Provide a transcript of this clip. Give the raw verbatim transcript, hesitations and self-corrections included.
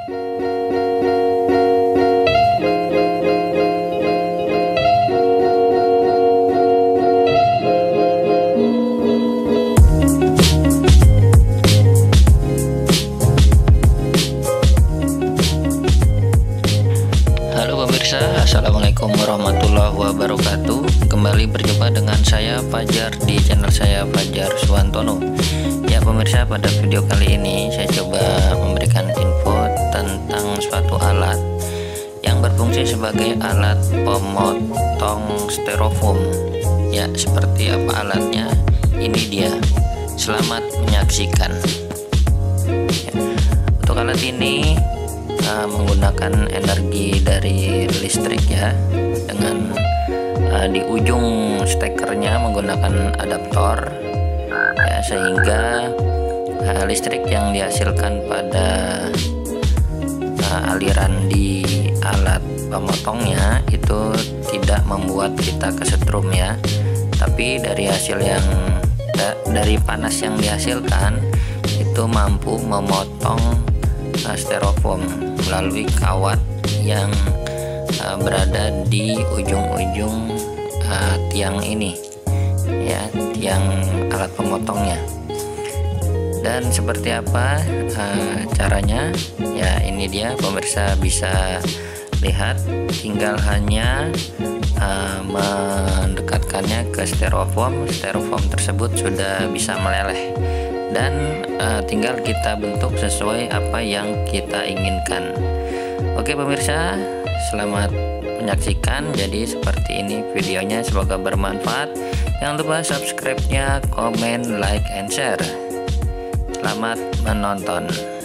Assalamualaikum warahmatullahi wabarakatuh. Kembali berjumpa dengan saya Fajar di channel saya Fajar Suwantono. Ya pemirsa, pada video kali ini saya coba memberikan info tentang suatu alat yang berfungsi sebagai alat pemotong styrofoam. Ya, seperti apa alatnya? Ini dia. Selamat menyaksikan. Ya. Untuk alat ini Uh, menggunakan energi dari listrik ya, dengan uh, di ujung stekernya menggunakan adaptor ya, sehingga uh, listrik yang dihasilkan pada uh, aliran di alat pemotongnya itu tidak membuat kita kesetrum ya, tapi dari hasil yang da, dari panas yang dihasilkan itu mampu memotong uh, styrofoam melalui kawat yang uh, berada di ujung-ujung uh, tiang ini ya, tiang alat pemotongnya. Dan seperti apa uh, caranya ya, ini dia pemirsa bisa lihat, tinggal hanya uh, mendekatkannya ke styrofoam. Styrofoam tersebut sudah bisa meleleh dan uh, tinggal kita bentuk sesuai apa yang kita inginkan. Oke pemirsa, selamat menyaksikan. Jadi seperti ini videonya, semoga bermanfaat. Jangan lupa subscribe-nya, komen, like, and share. Selamat menonton.